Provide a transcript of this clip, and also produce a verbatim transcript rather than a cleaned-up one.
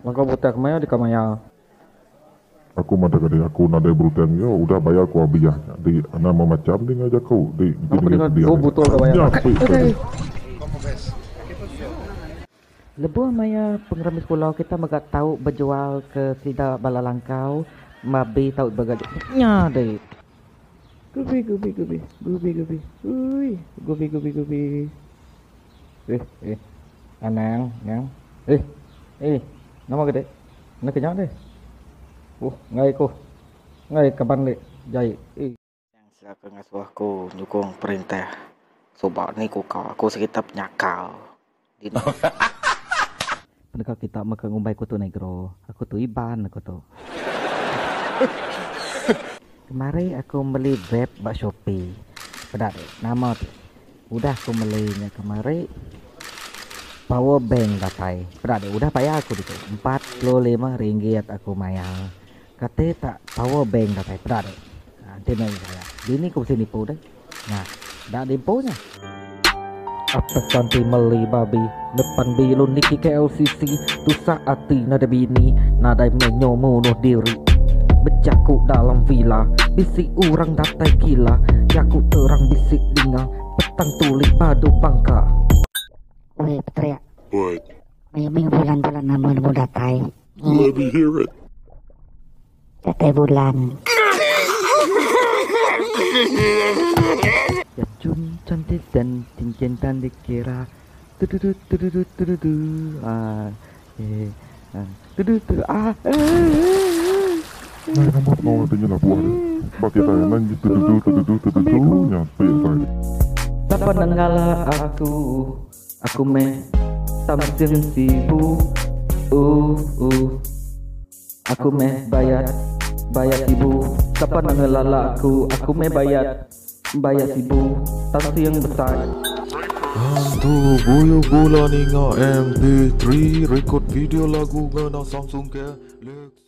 Maka butak maya di kamaya. Aku mada kadai aku nada berutang yo udah bayar ku abiah. Di nama macam ni ngajak kau. Di Apa dengan oh betul dah bayar. Lebuh maya pengeremis pulau kita magat tahu berjual ke sida balalangkau mabi tahu bagadi. Nya deh. Gubi gubi gubi gubi gubi. Ui, gubi gubi gubi. Eh eh. Anang, yang. Eh. Eh, nama gede. Nak kenyang deh. Oh, ngai ko. Ngai kaban le jai. Eh. Yang selaku ngasuhku nyukung perintah. Sebab ni ku kau aku sekitar penyakal. Dino. Pendekat kita makan ngumbai ku tu negro. Aku tu iban aku tu. Kemarin aku beli vape bak Shopee. Pedak nama tu. Udah aku belinya kemarin. Power bank datai. Pedak udah bayar aku itu. empat puluh lima ringgit aku bayar. Kata tak power bank datai. Pedak deh. Nah, dia nak saya. Bini aku sini nipu deh. Nah, dah nipunya. Apa santi meli babi depan bilun niki K L C C tu saati nada bini nada menyo munuh diri bercakuk dalam villa bisik orang datai gila yaku terang bisik linga petang tulis badu bangka. Weh Petria. What? May bulan-bulan namun mo datai. Let me hear it. Datai bulan. Ya cun cantik dan cincin tan dikira tududu tududu tududu ah eh tududu tududu ah Nah, kamu mau tanya lah buah. Bagi kita nanti tududu tududu tududu nyampe tadi. tak penanggala aku aku me samsim sibu uh uh aku me bayar bayar ibu tak penanggala aku aku me bayar bayar ibu tansi yang besar. Hantu boyo bola ninga M P three record video lagu ngana Samsung ke Lex